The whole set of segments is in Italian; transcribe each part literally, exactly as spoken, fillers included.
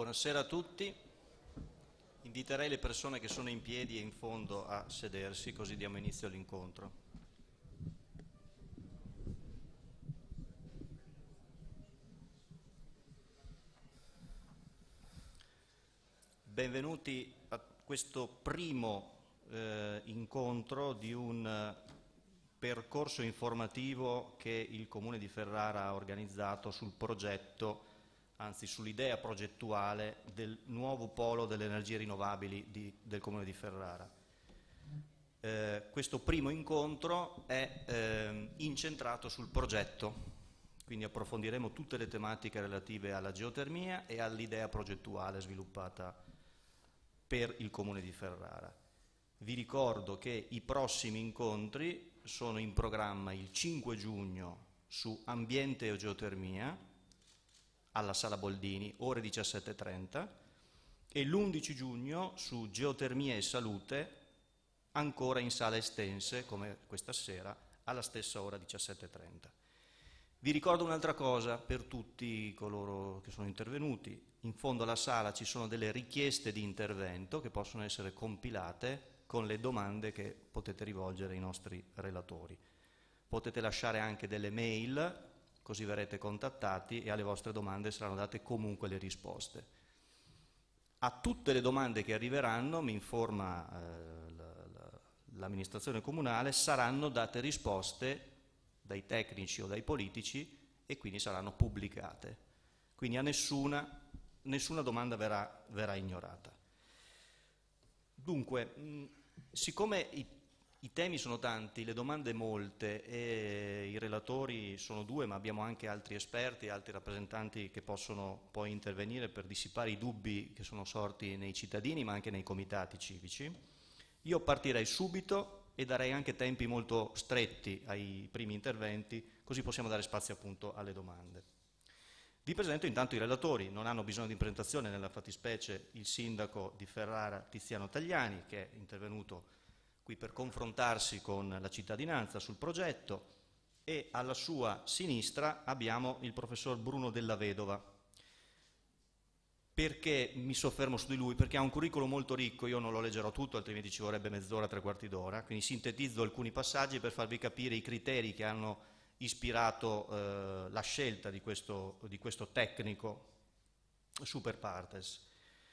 Buonasera a tutti. Inviterei le persone che sono in piedi e in fondo a sedersi, così diamo inizio all'incontro. Benvenuti a questo primo eh, incontro di un eh, percorso informativo che il Comune di Ferrara ha organizzato sul progetto, anzi sull'idea progettuale del nuovo polo delle energie rinnovabili di, del Comune di Ferrara. Eh, questo primo incontro è eh, incentrato sul progetto, quindi approfondiremo tutte le tematiche relative alla geotermia e all'idea progettuale sviluppata per il Comune di Ferrara. Vi ricordo che i prossimi incontri sono in programma il cinque giugno su ambiente e geotermia, alla Sala Boldini, ore diciassette e trenta, e l'undici giugno su geotermia e salute, ancora in sala estense, come questa sera, alla stessa ora diciassette e trenta. Vi ricordo un'altra cosa per tutti coloro che sono intervenuti: in fondo alla sala ci sono delle richieste di intervento che possono essere compilate con le domande che potete rivolgere ai nostri relatori. Potete lasciare anche delle mail, così verrete contattati e alle vostre domande saranno date comunque le risposte. A tutte le domande che arriveranno, mi informa eh, l'amministrazione comunale, saranno date risposte dai tecnici o dai politici e quindi saranno pubblicate. Quindi a nessuna, nessuna domanda verrà, verrà ignorata. Dunque, mh, siccome i I temi sono tanti, le domande molte e i relatori sono due, ma abbiamo anche altri esperti, altri rappresentanti che possono poi intervenire per dissipare i dubbi che sono sorti nei cittadini ma anche nei comitati civici. Io partirei subito e darei anche tempi molto stretti ai primi interventi, così possiamo dare spazio appunto alle domande. Vi presento intanto i relatori, non hanno bisogno di presentazione, nella fattispecie il sindaco di Ferrara Tiziano Tagliani, che è intervenuto qui per confrontarsi con la cittadinanza sul progetto, e alla sua sinistra abbiamo il professor Bruno Della Vedova. Perché mi soffermo su di lui? Perché ha un curriculum molto ricco, io non lo leggerò tutto, altrimenti ci vorrebbe mezz'ora, tre quarti d'ora, quindi sintetizzo alcuni passaggi per farvi capire i criteri che hanno ispirato eh, la scelta di questo, di questo tecnico super partes.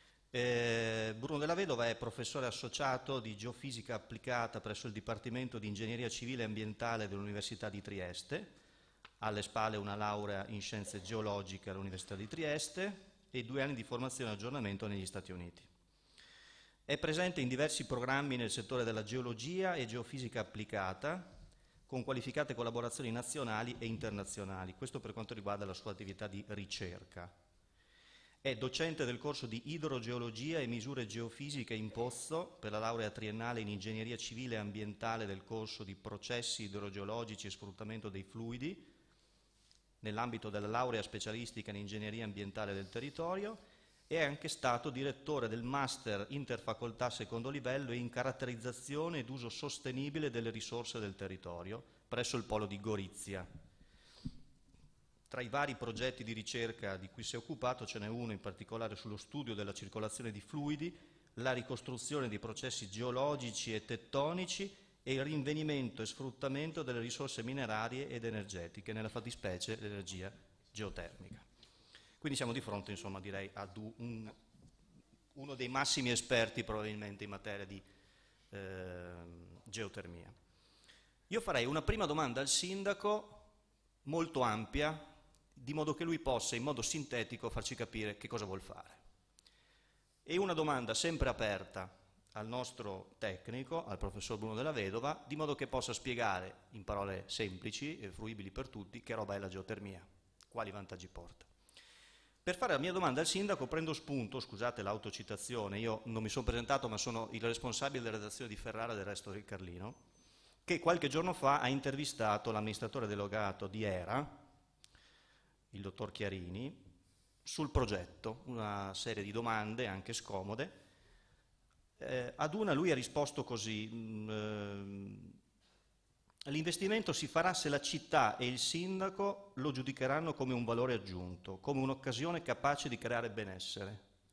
Eh, Bruno Della Vedova è professore associato di geofisica applicata presso il Dipartimento di Ingegneria Civile e Ambientale dell'Università di Trieste, alle spalle una laurea in scienze geologiche all'Università di Trieste e due anni di formazione e aggiornamento negli Stati Uniti. È presente in diversi programmi nel settore della geologia e geofisica applicata, con qualificate collaborazioni nazionali e internazionali, questo per quanto riguarda la sua attività di ricerca. È docente del corso di idrogeologia e misure geofisiche in Pozzo per la laurea triennale in ingegneria civile e ambientale del corso di processi idrogeologici e sfruttamento dei fluidi, nell'ambito della laurea specialistica in ingegneria ambientale del territorio, e è anche stato direttore del master interfacoltà secondo livello in caratterizzazione ed uso sostenibile delle risorse del territorio presso il polo di Gorizia. Tra i vari progetti di ricerca di cui si è occupato ce n'è uno in particolare sullo studio della circolazione di fluidi, la ricostruzione di processi geologici e tettonici e il rinvenimento e sfruttamento delle risorse minerarie ed energetiche, nella fattispecie l'energia geotermica. Quindi siamo di fronte, insomma, direi ad un, uno dei massimi esperti probabilmente in materia di eh, geotermia. Io farei una prima domanda al sindaco molto ampia, di modo che lui possa in modo sintetico farci capire che cosa vuol fare. E una domanda sempre aperta al nostro tecnico, al professor Bruno Della Vedova, di modo che possa spiegare in parole semplici e fruibili per tutti che roba è la geotermia, quali vantaggi porta. Per fare la mia domanda al sindaco prendo spunto, scusate l'autocitazione, io non mi sono presentato ma sono il responsabile della redazione di Ferrara del Resto del Carlino, che qualche giorno fa ha intervistato l'amministratore delegato di ERA, il dottor Chiarini, sul progetto, una serie di domande anche scomode. Eh, ad una lui ha risposto così: l'investimento si farà se la città e il sindaco lo giudicheranno come un valore aggiunto, come un'occasione capace di creare benessere.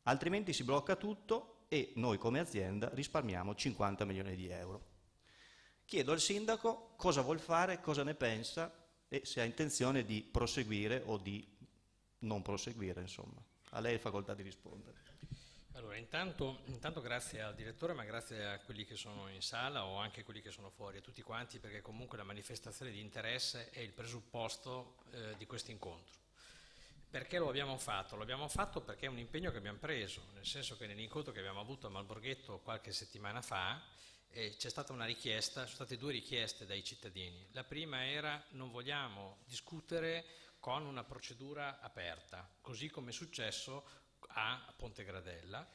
altrimenti si blocca tutto e noi come azienda risparmiamo cinquanta milioni di euro. Chiedo al sindaco cosa vuol fare, cosa ne pensa e se ha intenzione di proseguire o di non proseguire, insomma. A lei è facoltà di rispondere. Allora, intanto, intanto grazie al direttore, ma grazie a quelli che sono in sala o anche quelli che sono fuori, a tutti quanti, perché comunque la manifestazione di interesse è il presupposto eh, di questo incontro. Perché lo abbiamo fatto? Lo abbiamo fatto perché è un impegno che abbiamo preso, nel senso che nell'incontro che abbiamo avuto a Malborghetto qualche settimana fa eh, c'è stata una richiesta, sono state due richieste dai cittadini. La prima era: non vogliamo discutere con una procedura aperta, così come è successo a Ponte Gradella,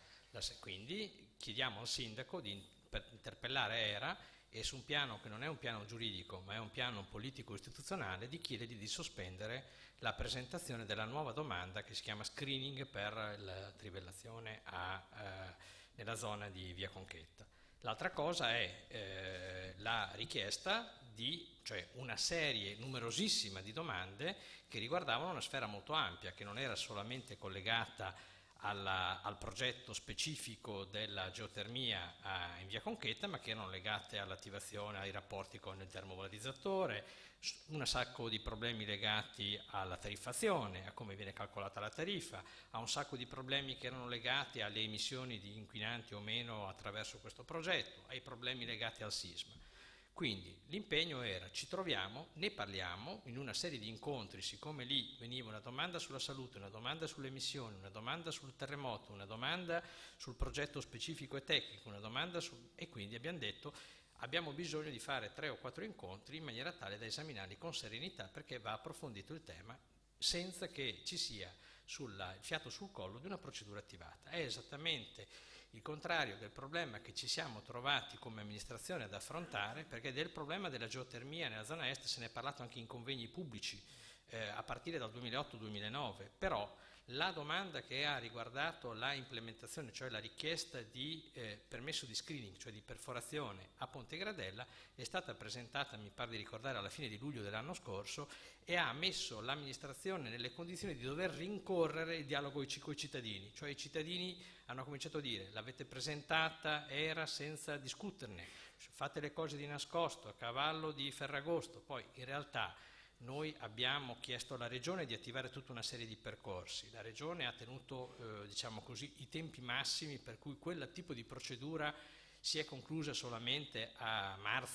quindi chiediamo al sindaco di interpellare ERA e su un piano che non è un piano giuridico ma è un piano politico-istituzionale di chiedergli di sospendere la presentazione della nuova domanda che si chiama screening per la trivellazione a, eh, nella zona di Via Conchetta. L'altra cosa è eh, la richiesta di, cioè una serie numerosissima di domande che riguardavano una sfera molto ampia, che non era solamente collegata alla, al progetto specifico della geotermia a, in Via Conchetta, ma che erano legate all'attivazione, ai rapporti con il termovalorizzatore, un sacco di problemi legati alla tariffazione, a come viene calcolata la tariffa, a un sacco di problemi che erano legati alle emissioni di inquinanti o meno attraverso questo progetto, ai problemi legati al sisma. Quindi l'impegno era: ci troviamo, ne parliamo in una serie di incontri, siccome lì veniva una domanda sulla salute, una domanda sulle emissioni, una domanda sul terremoto, una domanda sul progetto specifico e tecnico, una domanda su... e quindi abbiamo detto abbiamo bisogno di fare tre o quattro incontri in maniera tale da esaminarli con serenità, perché va approfondito il tema senza che ci sia sulla, il fiato sul collo di una procedura attivata. È esattamente il contrario del problema che ci siamo trovati come amministrazione ad affrontare, perché del problema della geotermia nella zona est se ne è parlato anche in convegni pubblici eh, a partire dal duemilaotto duemilanove, però la domanda che ha riguardato la implementazione, cioè la richiesta di eh, permesso di screening, cioè di perforazione a Ponte Gradella, è stata presentata, mi pare di ricordare, alla fine di luglio dell'anno scorso e ha messo l'amministrazione nelle condizioni di dover rincorrere il dialogo con i cittadini, cioè i cittadini hanno cominciato a dire: l'avete presentata, era senza discuterne, fate le cose di nascosto, a cavallo di Ferragosto. Poi in realtà noi abbiamo chiesto alla Regione di attivare tutta una serie di percorsi. La Regione ha tenuto eh, diciamo così, i tempi massimi, per cui quel tipo di procedura si è conclusa solamente a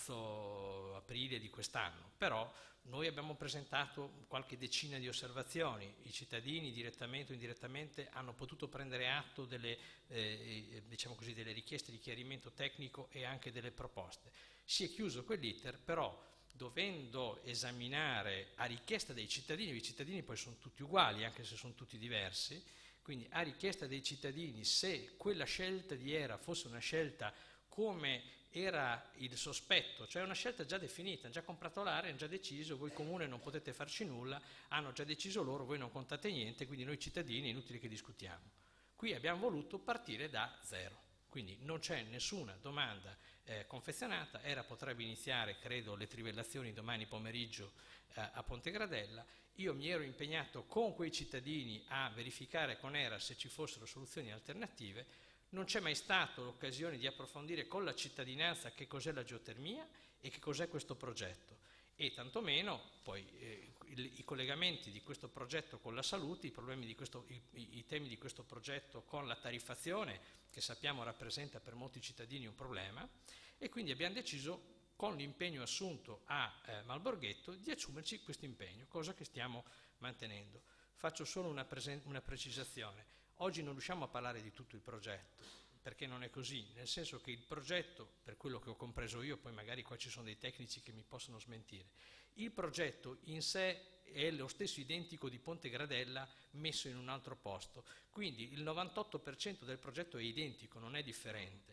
marzo-aprile di quest'anno, però noi abbiamo presentato qualche decina di osservazioni, i cittadini direttamente o indirettamente hanno potuto prendere atto delle, eh, diciamo così, delle richieste di chiarimento tecnico e anche delle proposte. Si è chiuso quell'iter, però dovendo esaminare a richiesta dei cittadini, i cittadini poi sono tutti uguali anche se sono tutti diversi, quindi a richiesta dei cittadini se quella scelta di ERA fosse una scelta come era il sospetto, cioè una scelta già definita, hanno già comprato l'area, hanno già deciso, voi comune non potete farci nulla, hanno già deciso loro, voi non contate niente, quindi noi cittadini è inutile che discutiamo. Qui abbiamo voluto partire da zero. Quindi non c'è nessuna domanda eh, confezionata, ERA potrebbe iniziare, credo, le trivellazioni domani pomeriggio eh, a Ponte Gradella. Io mi ero impegnato con quei cittadini a verificare con ERA se ci fossero soluzioni alternative. Non c'è mai stata l'occasione di approfondire con la cittadinanza che cos'è la geotermia e che cos'è questo progetto. E tantomeno poi eh, i, i collegamenti di questo progetto con la salute, i, problemi di questo, i, i temi di questo progetto con la tariffazione, che sappiamo rappresenta per molti cittadini un problema, e quindi abbiamo deciso, con l'impegno assunto a eh, Malborghetto, di assumerci questo impegno, cosa che stiamo mantenendo. Faccio solo una, una precisazione: oggi non riusciamo a parlare di tutto il progetto, perché non è così, nel senso che il progetto, per quello che ho compreso io, poi magari qua ci sono dei tecnici che mi possono smentire, il progetto in sé è lo stesso identico di Ponte Gradella messo in un altro posto, quindi il novantotto per cento del progetto è identico, non è differente.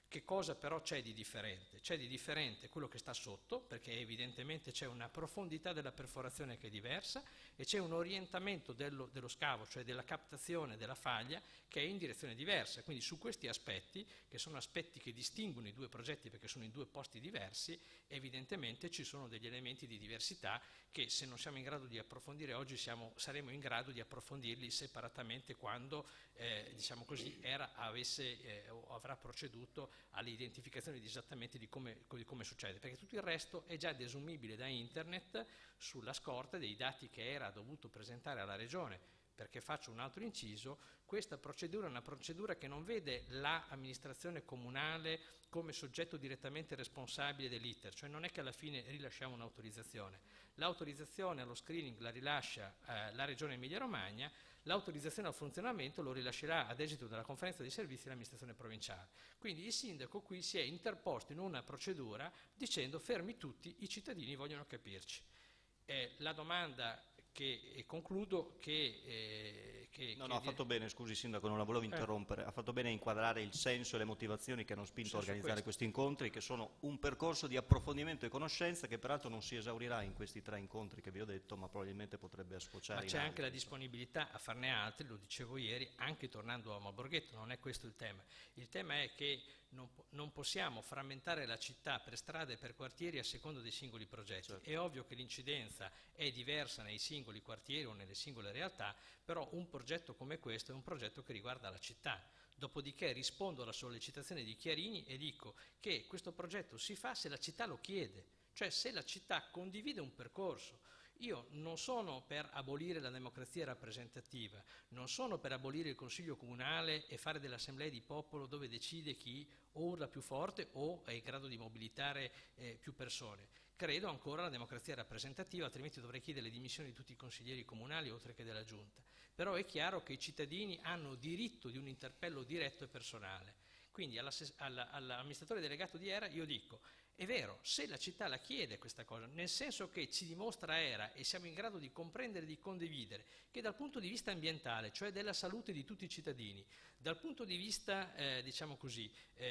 Che cosa però c'è di differente? C'è di differente quello che sta sotto, perché evidentemente c'è una profondità della perforazione che è diversa e c'è un orientamento dello, dello scavo, cioè della captazione della faglia, che è in direzione diversa. Quindi su questi aspetti, che sono aspetti che distinguono i due progetti perché sono in due posti diversi, evidentemente ci sono degli elementi di diversità che se non siamo in grado di approfondire oggi siamo, saremo in grado di approfondirli separatamente quando eh, diciamo così, era, avesse, eh, o avrà proceduto all'identificazione di esattamente di come, di come succede, perché tutto il resto è già desumibile da internet sulla scorta dei dati che era dovuto presentare alla regione. Perché faccio un altro inciso, questa procedura è una procedura che non vede l'amministrazione comunale come soggetto direttamente responsabile dell'iter, cioè non è che alla fine rilasciamo un'autorizzazione. L'autorizzazione allo screening la rilascia eh, la Regione Emilia-Romagna, l'autorizzazione al funzionamento lo rilascerà ad esito della conferenza dei servizi l'amministrazione provinciale. Quindi il sindaco qui si è interposto in una procedura dicendo fermi tutti, i cittadini vogliono capirci. Eh, la domanda che, e concludo, che... Eh, che no, che no, ha fatto bene, scusi Sindaco, non la volevo interrompere, eh. ha fatto bene a inquadrare il senso e le motivazioni che hanno spinto a organizzare questi incontri, che sono un percorso di approfondimento e conoscenza che peraltro non si esaurirà in questi tre incontri che vi ho detto, ma probabilmente potrebbe sfociare ma in c'è altri, anche la insomma. disponibilità a farne altri, lo dicevo ieri, anche tornando a Malborghetto, non è questo il tema. Il tema è che non, non possiamo frammentare la città per strade e per quartieri a seconda dei singoli progetti. Certo. È ovvio che l'incidenza è diversa nei singoli quartieri o nelle singole realtà, però un progetto come questo è un progetto che riguarda la città. Dopodiché rispondo alla sollecitazione di Chiarini e dico che questo progetto si fa se la città lo chiede, cioè se la città condivide un percorso. Io non sono per abolire la democrazia rappresentativa, non sono per abolire il Consiglio Comunale e fare delle assemblee di popolo dove decide chi o urla più forte o è in grado di mobilitare eh, più persone. Credo ancora alla democrazia rappresentativa, altrimenti dovrei chiedere le dimissioni di tutti i consiglieri comunali oltre che della Giunta. Però è chiaro che i cittadini hanno diritto di un interpello diretto e personale. Quindi all'amministratore delegato di Era io dico: è vero, se la città la chiede questa cosa, nel senso che ci dimostra Era e siamo in grado di comprendere e di condividere che dal punto di vista ambientale, cioè della salute di tutti i cittadini, dal punto di vista, eh, diciamo così,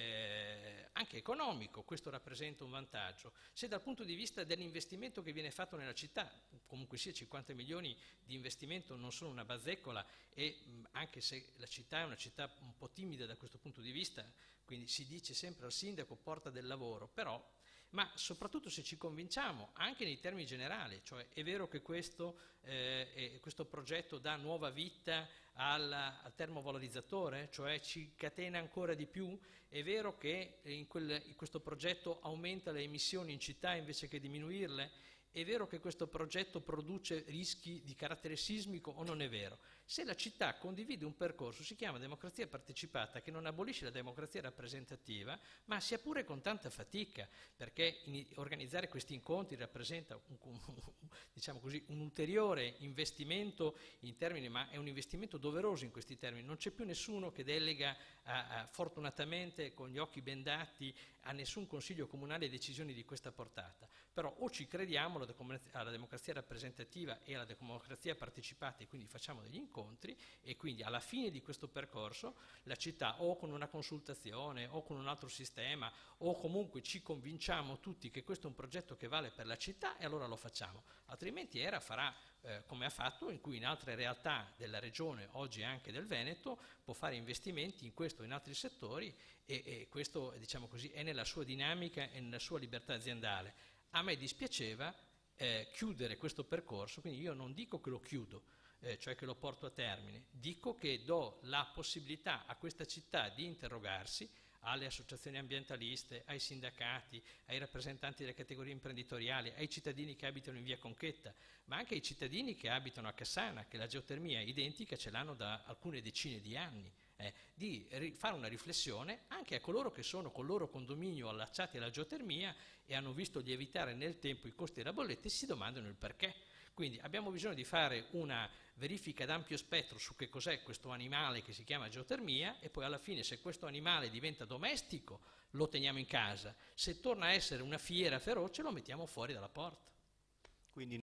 eh, anche economico, questo rappresenta un vantaggio, se dal punto di vista dell'investimento che viene fatto nella città, comunque sia cinquanta milioni di investimento non sono una bazzecola e mh, anche se la città è una città un po' timida da questo punto di vista, quindi si dice sempre al sindaco porta del lavoro, però ma soprattutto se ci convinciamo anche nei termini generali, cioè è vero che questo, eh, questo progetto dà nuova vita al, al termovalorizzatore, cioè ci catena ancora di più, è vero che in, quel, in questo progetto aumenta le emissioni in città invece che diminuirle, è vero che questo progetto produce rischi di carattere sismico o non è vero? Se la città condivide un percorso, si chiama democrazia partecipata, che non abolisce la democrazia rappresentativa, ma sia pure con tanta fatica, perché in, organizzare questi incontri rappresenta un, un, diciamo così, un ulteriore investimento in termini, ma è un investimento doveroso in questi termini. Non c'è più nessuno che delega a, a, fortunatamente con gli occhi bendati a nessun consiglio comunale decisioni di questa portata. Però o ci crediamo alla democrazia rappresentativa e alla democrazia partecipata e quindi facciamo degli incontri e quindi alla fine di questo percorso la città o con una consultazione o con un altro sistema o comunque ci convinciamo tutti che questo è un progetto che vale per la città e allora lo facciamo, altrimenti Era farà eh, come ha fatto, in cui in altre realtà della regione, oggi anche del Veneto, può fare investimenti in questo e in altri settori e, e questo diciamo così, è nella sua dinamica e nella sua libertà aziendale. A me dispiaceva eh, chiudere questo percorso, quindi io non dico che lo chiudo, eh, cioè che lo porto a termine, dico che do la possibilità a questa città di interrogarsi, alle associazioni ambientaliste, ai sindacati, ai rappresentanti delle categorie imprenditoriali, ai cittadini che abitano in via Conchetta, ma anche ai cittadini che abitano a Cassana, che la geotermia identica ce l'hanno da alcune decine di anni. Eh, di fare una riflessione anche a coloro che sono col loro condominio allacciati alla geotermia e hanno visto lievitare nel tempo i costi della bolletta e si domandano il perché. Quindi abbiamo bisogno di fare una verifica d'ampio spettro su che cos'è questo animale che si chiama geotermia e poi alla fine se questo animale diventa domestico lo teniamo in casa, se torna a essere una fiera feroce lo mettiamo fuori dalla porta. Quindi